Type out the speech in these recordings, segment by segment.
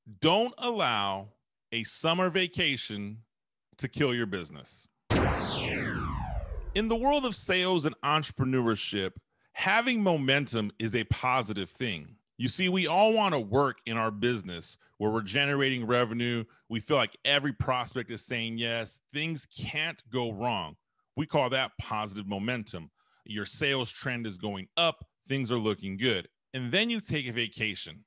Don't allow a summer vacation to kill your business. In the world of sales and entrepreneurship, having momentum is a positive thing. You see, we all want to work in our business where we're generating revenue. We feel like every prospect is saying yes. Things can't go wrong. We call that positive momentum. Your sales trend is going up. Things are looking good. And then you take a vacation.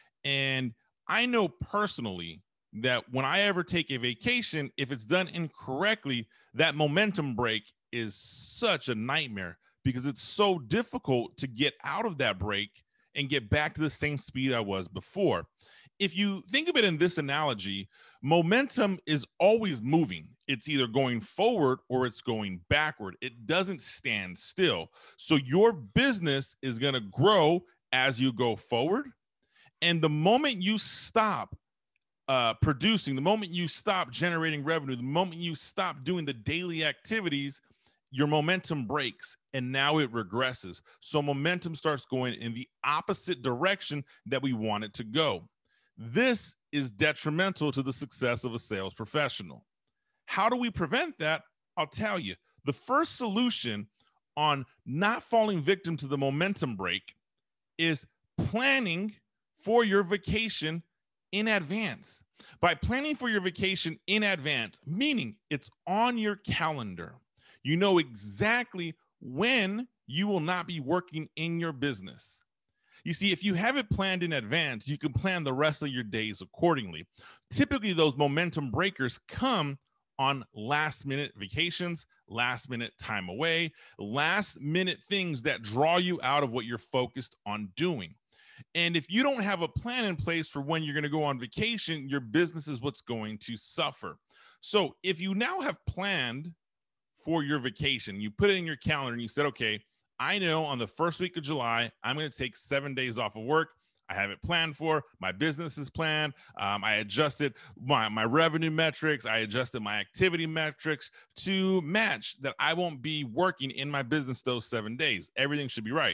And I know personally that when I ever take a vacation, if it's done incorrectly, that momentum break is such a nightmare because it's so difficult to get out of that break and get back to the same speed I was before. If you think of it in this analogy, momentum is always moving. It's either going forward or it's going backward. It doesn't stand still. So your business is going to grow as you go forward. And the moment you stop producing, the moment you stop generating revenue, the moment you stop doing the daily activities, your momentum breaks and now it regresses. So momentum starts going in the opposite direction that we want it to go. This is detrimental to the success of a sales professional. How do we prevent that? I'll tell you. The first solution on not falling victim to the momentum break is planning for your vacation in advance. By planning for your vacation in advance, meaning it's on your calendar, you know exactly when you will not be working in your business. You see, if you have it planned in advance, you can plan the rest of your days accordingly. Typically, those momentum breakers come on last minute vacations, last minute time away, last minute things that draw you out of what you're focused on doing. And if you don't have a plan in place for when you're going to go on vacation, your business is what's going to suffer. So if you now have planned for your vacation, you put it in your calendar and you said, okay, I know on the first week of July, I'm going to take 7 days off of work. I have it planned for. My business is planned. I adjusted my revenue metrics. I adjusted my activity metrics to match that I won't be working in my business those 7 days. Everything should be right.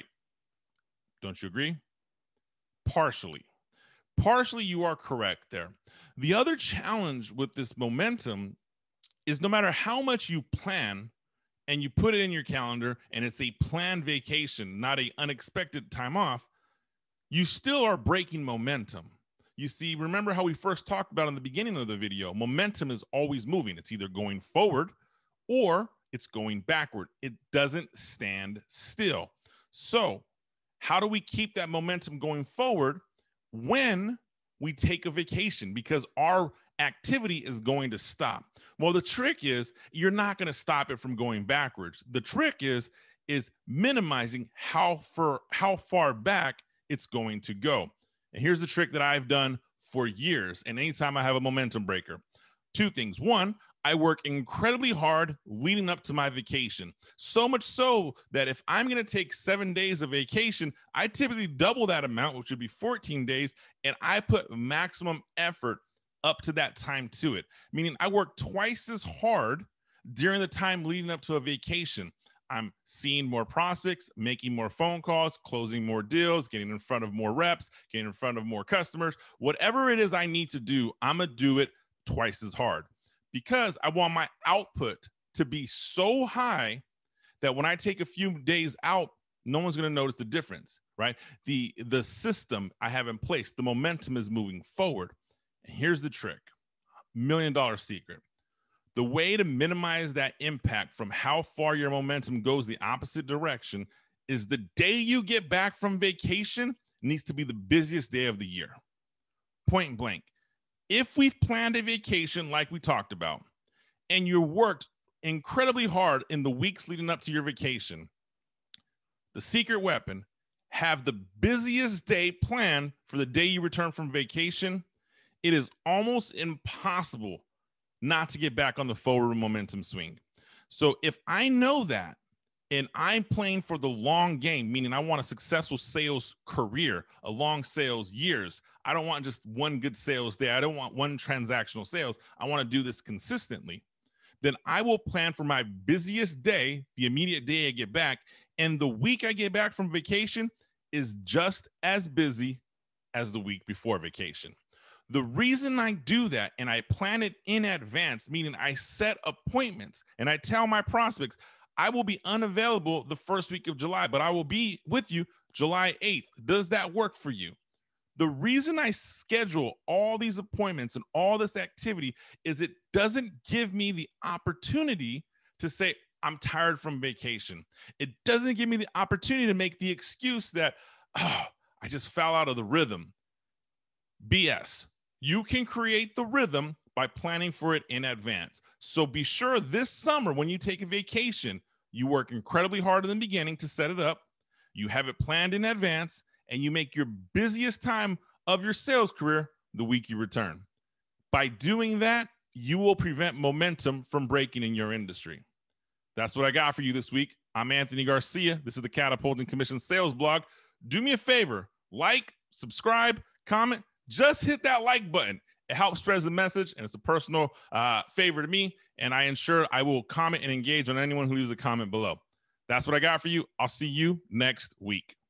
Don't you agree? Partially, you are correct there. The other challenge with this momentum is no matter how much you plan and you put it in your calendar and it's a planned vacation, not an unexpected time off, you still are breaking momentum. You see, remember how we first talked about in the beginning of the video, momentum is always moving. It's either going forward or it's going backward. It doesn't stand still. So how do we keep that momentum going forward when we take a vacation? Because our activity is going to stop. Well, the trick is you're not going to stop it from going backwards. The trick is minimizing how far back it's going to go. And here's the trick that I've done for years. And anytime I have a momentum breaker, two things. One, I work incredibly hard leading up to my vacation. So much so that if I'm going to take 7 days of vacation, I typically double that amount, which would be 14 days. And I put maximum effort up to that time to it, meaning I work twice as hard during the time leading up to a vacation. I'm seeing more prospects, making more phone calls, closing more deals, getting in front of more reps, getting in front of more customers. Whatever it is I need to do, I'm going to do it twice as hard because I want my output to be so high that when I take a few days out, no one's going to notice the difference, right? The system I have in place, the momentum is moving forward. And here's the trick, $1 million secret. The way to minimize that impact from how far your momentum goes the opposite direction is the day you get back from vacation needs to be the busiest day of the year. Point blank. If we've planned a vacation like we talked about, and you worked incredibly hard in the weeks leading up to your vacation, the secret weapon, have the busiest day planned for the day you return from vacation. It is almost impossible not to get back on the forward momentum swing. So if I know that and I'm playing for the long game, meaning I want a successful sales career, a long sales years, I don't want just one good sales day. I don't want one transactional sales. I want to do this consistently. Then I will plan for my busiest day, the immediate day I get back. And the week I get back from vacation is just as busy as the week before vacation. The reason I do that and I plan it in advance, meaning I set appointments and I tell my prospects, I will be unavailable the first week of July, but I will be with you July 8th. Does that work for you? The reason I schedule all these appointments and all this activity is it doesn't give me the opportunity to say, I'm tired from vacation. It doesn't give me the opportunity to make the excuse that, oh, I just fell out of the rhythm. BS. You can create the rhythm by planning for it in advance. So be sure this summer, when you take a vacation, you work incredibly hard in the beginning to set it up. You have it planned in advance, and you make your busiest time of your sales career the week you return. By doing that, you will prevent momentum from breaking in your industry. That's what I got for you this week. I'm Anthony Garcia. This is the Catapulting Commission Sales Blog. Do me a favor, like, subscribe, comment, just hit that like button. It helps spread the message, and it's a personal favor to me, and I ensure I will comment and engage on anyone who leaves a comment below. That's what I got for you. I'll see you next week.